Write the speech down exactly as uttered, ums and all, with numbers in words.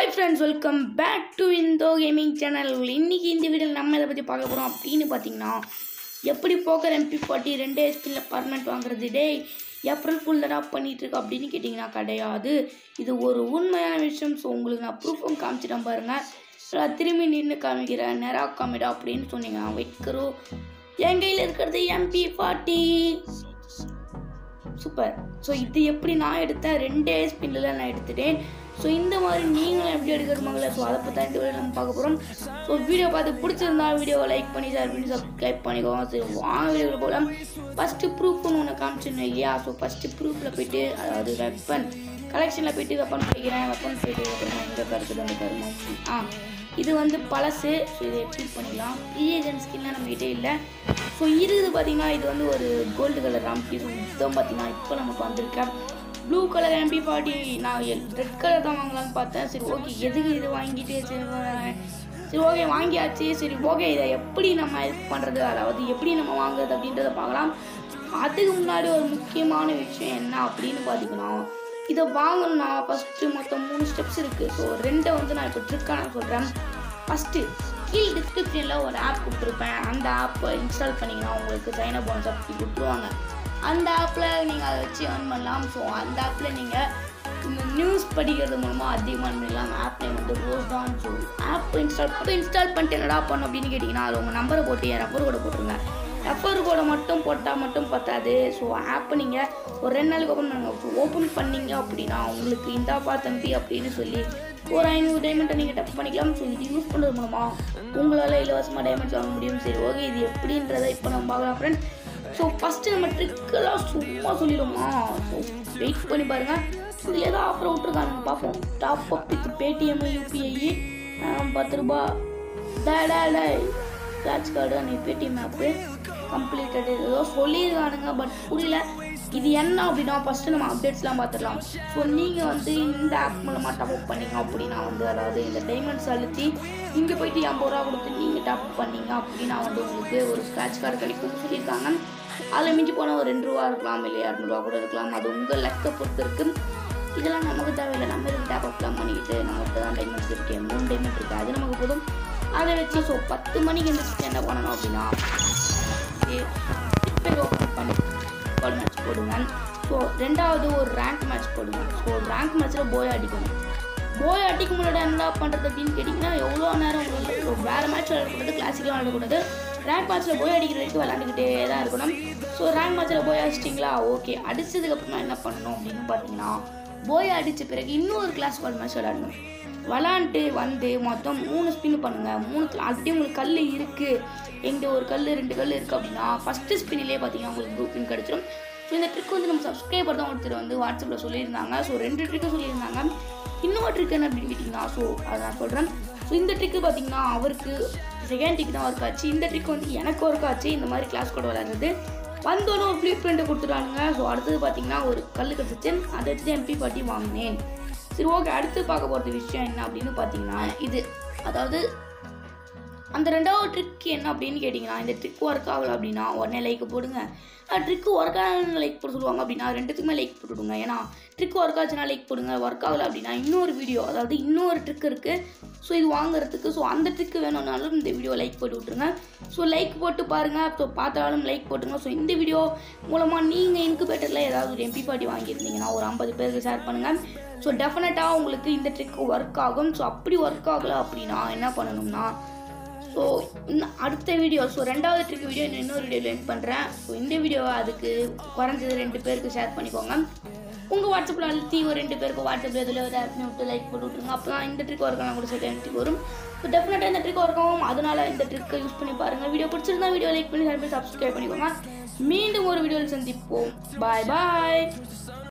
Hi friends, welcome back to Indo Gaming Channel. இன்னைக்கு இந்த வீடியோவில் நம்ம இதை பற்றி பார்க்க போகிறோம் அப்படின்னு பார்த்தீங்கன்னா எப்படி போக்கர் எம்பி ஃபார்ட்டி ரெண்டு எஸ்பியில் பர்மனெண்ட் வாங்குறது டே ஏப்ரல் ஃபுல் தடா பண்ணிட்டு இருக்கு அப்படின்னு கேட்டிங்கன்னா கிடையாது. இது ஒரு உண்மையான விஷயம். ஸோ உங்களுக்கு நான் ப்ரூஃபும் காமிச்சிட்டேன் பாருங்கள். திரும்பி நின்று காமிக்கிறேன் நேரா காமிடா அப்படின்னு சொன்னீங்க வைக்கிறோம். என் கையில் இருக்கிறது எம்பி ஃபார்ட்டி சூப்பர். ஸோ இது எப்படி நான் எடுத்தேன் ரெண்டே ஸ்பின்னில் நான் எடுத்துட்டேன். ஸோ இந்த மாதிரி நீங்களும் எப்படி எடுக்கிறோமாங்களே. ஸோ அதை பற்றி இந்த வீடியோ நம்ம பார்க்க போகிறோம். ஸோ வீடியோ பார்த்து பிடிச்சிருந்தா வீடியோவை லைக் பண்ணி ஷேர் பண்ணி சப்ஸ்கிரைப் பண்ணிக்கோங்க. சரி வாங்க வீடியோவில் போகலாம். ஃபஸ்ட்டு ப்ரூஃப்னு ஒன்று காமிச்சிருந்தேன் இல்லையா. ஸோ ஃபஸ்ட்டு ப்ரூஃபில் போய்ட்டு அதாவது வெப்பன் கலெக்ஷனில் போய்ட்டு வெப்பன் படிக்கிறேன். வெப்பன் போய்ட்டு இந்த கருத்து அந்த கருமா ஆ இது வந்து பழசு. ஸோ இதை எப்படி பண்ணிக்கலாம். ப்ரீஏஜன் ஸ்கின்லாம் நம்மகிட்டே இல்லை. ஸோ இருக்குது பார்த்தீங்கன்னா இது வந்து ஒரு கோல்டு கலர் ராம்பி. ஸோ இதுதான் பார்த்தீங்கன்னா இப்போ நமக்கு வந்திருக்கேன் ப்ளூ கலர் எம்பி ஃபார்ட்டி. நான் ரெட் கலர் தான் வாங்கலான்னு பார்த்தேன். சரி ஓகே எதுக்கு இது வாங்கிட்டு சரி சரி ஓகே வாங்கியாச்சு. சரி ஓகே இதை எப்படி நம்ம இது பண்ணுறது அதாவது எப்படி நம்ம வாங்குறது அப்படின்றத பார்க்கலாம். அதுக்கு முன்னாடி ஒரு முக்கியமான விஷயம் என்ன அப்படின்னு பார்த்தீங்கன்னா இதை வாங்கணும்னா ஃபஸ்ட்டு மொத்தம் மூணு ஸ்டெப்ஸ் இருக்குது. ஸோ ரெண்டை வந்து நான் இப்போ ட்ரிக்காக நான் சொல்கிறேன். ஃபஸ்ட்டு கீழ் டிஸ்கிரிப்ஷனில் ஒரு ஆப் கொடுத்துருப்பேன். அந்த ஆப்பை இன்ஸ்டால் பண்ணிங்கன்னா உங்களுக்கு சைன் அப் போனஸ் அப்படி கொடுத்துருவாங்க. அந்த ஆப்பில் நீங்கள் அதை வச்சு ஏர்ன் பண்ணலாம். ஸோ அந்த ஆப்பில் நீங்கள் இந்த நியூஸ் படிக்கிறது மூலமாக அதிகமாக பண்ணிடலாம். ஆப் நேம் வந்து ரோஸ் தான். ஸோ ஆப் இன்ஸ்டால் பண்ணி இன்ஸ்டால் பண்ணிட்டு என்னடா பண்ணணும் அப்படின்னு கேட்டிங்கன்னா அது உங்கள் நம்பரை போட்டு என் ரெஃபர் கோடை போட்டுருங்க. ரெஃபர் கோடை மட்டும் போட்டால் மட்டும் பத்தாது. ஸோ ஆப்பை நீங்கள் ஒரு ரெண்டு நாளுக்கு ஓப்பன் பண்ணுங்கள். ஸோ ஓப்பன் பண்ணிங்க அப்படின்னா உங்களுக்கு இந்தாப்பா தம்பி அப்படின்னு சொல்லி ஒரு ஐநூறு டைமண்ட்டை நீங்கள் டப் பண்ணிக்கலாம். ஸோ இது யூஸ் பண்ணுறது மூலமாக உங்களால் இலவசமாக டைமண்ட்ஸ் வாங்க முடியும். சரி ஓகே இது எப்படின்றத இப்போ நம்ம பார்க்கலாம் ஃப்ரெண்ட். ஸோ ஃபஸ்ட்டு நம்ம ட்ரிக்கெல்லாம் சும்மா சொல்லிடுவோமா. ஸோ வெயிட் பண்ணி பாருங்கள். இதில் ஏதோ ஆஃபர் விட்ருக்காங்க பார்ப்போம். Top up with Paytm UPI பத்து ரூபா day day day scratch card நீ பேடிஎம் ஆப்பு கம்ப்ளீட்டடு ஏதோ சொல்லியிருக்கானுங்க பட் புரியல இது என்ன அப்படின்னா ஃபஸ்ட்டு நம்ம அப்டேட்ஸ்லாம் பார்த்துடலாம். ஸோ நீங்கள் வந்து இந்த ஆப் மூலமாக டாப் அப் பண்ணிங்க அப்படின்னா வந்து அதாவது இந்த டைமண்ட்ஸ் அழுத்தி இங்கே போயிட்டு ஐம்பது ரூபா கொடுத்து நீங்கள் டாப் பண்ணிங்க அப்படின்னா வந்து உங்களுக்கு ஒரு ஸ்க்ராட்ச் கார்டு கிடைக்கும்னு சொல்லியிருக்காங்க. அதில் மிஞ்சி போனால் ஒரு ரெண்டு ரூபா இருக்கலாம் இல்லை இரநூறுவா கூட இருக்கலாம். அது உங்கள் லெக்கை பொறுத்து இருக்குது. இதெல்லாம் நமக்கு தேவையில்லை. நம்ம இதுக்கு டாப் அப்லாம் பண்ணிக்கிட்டு நம்மகிட்ட தான் டைமண்ட்ஸ் இருக்குது. மூணு டைமண்ட் இருக்குது அது நமக்கு போதும். அதை வச்சு ஸோ பத்து மணிக்கு எழுந்திரிச்சு என்ன பண்ணணும் அப்படின்னா ஓப்பன் பண்ணி கால் மேட்ச் போடுங்க. ஸோ ரெண்டாவது ஒரு ரேங்க் மேட்ச் போடுங்க. ஸோ ரேங்க் மேட்ச்சில் போய் அடிக்கணும். போய் அடிக்க முன்னாடி என்ன பண்ணுறது அப்படின்னு கேட்டிங்கன்னா எவ்வளோ நேரம் உங்களுக்கு வேறு மேட்ச் விளையாடக்கூடாது, கிளாசிக்கெலாம் விளையாடக்கூடாது. ரேங்க் மேட்ச்சில் போய் அடிக்கிற வரைக்கும் விளையாண்டுக்கிட்டே தான் இருக்கணும். ஸோ ரேங்க் மேட்ச்சில் போய் அடிச்சிட்டிங்களா ஓகே. அடித்ததுக்கப்புறமா என்ன பண்ணணும் அப்படின்னு பார்த்தீங்கன்னா போய் அடித்த பிறகு இன்னொரு கிளாஸ் கால் மேட்ச் விளையாடணும். விளாண்டுட்டு வந்து மொத்தம் மூணு ஸ்பின் பண்ணுங்கள். மூணு ஆல்ரெடி உங்களுக்கு கல் இருக்குது. எங்கே ஒரு கல் ரெண்டு கல் இருக்குது அப்படின்னா ஃபஸ்ட்டு ஸ்பின்னிலே பார்த்தீங்கன்னா உங்களுக்கு ப்ளூ பின் கிடச்சிடும். ஸோ இந்த ட்ரிக் வந்து நம்ம சப்ஸ்கிரைபர் தான் ஒருத்தர் வந்து வாட்ஸ்அப்பில் சொல்லியிருந்தாங்க. ஸோ ரெண்டு ட்ரிக்கு சொல்லியிருந்தாங்க. இன்னொரு ட்ரிக் என்ன அப்படின்னு கேட்டிங்கன்னா ஸோ அதை நான் சொல்கிறேன். ஸோ இந்த ட்ரிக்கு பார்த்தீங்கன்னா அவருக்கு செகண்ட் ட்ரிக் தான் ஒர்க் ஆச்சு. இந்த ட்ரிக் வந்து எனக்கு ஒர்க் ஆச்சு. இந்த மாதிரி கிளாஸ் கூட விளையாடுறது வந்தோன்னு ஒரு ப்ளூ பிரிண்ட்டை கொடுத்துட்டானுங்க. ஸோ அடுத்தது பார்த்தீங்கன்னா ஒரு கல் கிடச்சிச்சு. அதை வச்சு எம்பி ஃபார்ட்டி வாங்கினேன். சரி ஓகே அடுத்து பார்க்க போகிறது விஷயம் என்ன அப்படின்னு பார்த்தீங்கன்னா இது அதாவது அந்த ரெண்டாவது ட்ரிக் என்ன அப்படின்னு கேட்டிங்கன்னா இந்த ட்ரிக் ஒர்க் ஆகலை அப்படின்னா உடனே லைக் போடுங்க. ட்ரிக்கு ஒர்க் ஆகலன்னு லைக் போட சொல்லுவாங்க அப்படின்னா ரெண்டுத்துக்குமே லைக் போட்டுவிடுங்க. ஏன்னா ட்ரிக் ஒர்க் ஆச்சுன்னா லைக் போடுங்க. ஒர்க் ஆகலை அப்படின்னா இன்னொரு வீடியோ அதாவது இன்னொரு ட்ரிக் இருக்குது. ஸோ இது வாங்குறதுக்கு ஸோ அந்த ட்ரிக்கு வேணும்னாலும் இந்த வீடியோ லைக் போட்டு விட்ருங்க. ஸோ லைக் போட்டு பாருங்கள். ஸோ பார்த்தாலும் லைக் போட்டுருங்க. ஸோ இந்த வீடியோ மூலமாக நீங்கள் இன்குபேட்டரில் ஏதாவது ஒரு எம்பி ஃபார்ட்டி வாங்கியிருந்தீங்கன்னா ஒரு ஐம்பது பேருக்கு ஷேர் பண்ணுங்கள். ஸோ டெஃபினட்டாக உங்களுக்கு இந்த ட்ரிக் ஒர்க் ஆகும். ஸோ அப்படி ஒர்க் ஆகலை அப்படின்னா என்ன பண்ணணும்னா ஸோ இன்னும் அடுத்த வீடியோ ஸோ ரெண்டாவது ட்ரிக் வீடியோ இன்னொரு வீடியோ லேர்ன் பண்ணுறேன். ஸோ இந்த வீடியோவை அதுக்கு குறைஞ்சது ரெண்டு பேருக்கு ஷேர் பண்ணிக்கோங்க. உங்கள் வாட்ஸ்அப்பில் அழுத்தி ஒரு ரெண்டு பேருக்கு வாட்ஸ்அப்பில் இதில் ஒரு ஆப் விட்டு லைக் போட்டு விட்ருங்க. அப்போ தான் இந்த ட்ரிக் ஒர்க் ஆனால் கூட செகண்ட் ட்ரிக் வரும். ஸோ டெஃபினட்டாக இந்த ட்ரிக் ஒர்க் ஆகும். அதனால் இந்த ட்ரிக்கை யூஸ் பண்ணி பாருங்கள். வீடியோ பிடிச்சிருந்தா வீடியோ லைக் பண்ணி சப்ஸ்கிரைப் பண்ணிக்கோங்க. மீண்டும் ஒரு வீடியோவில் சந்திப்போம். பாய் பாய்.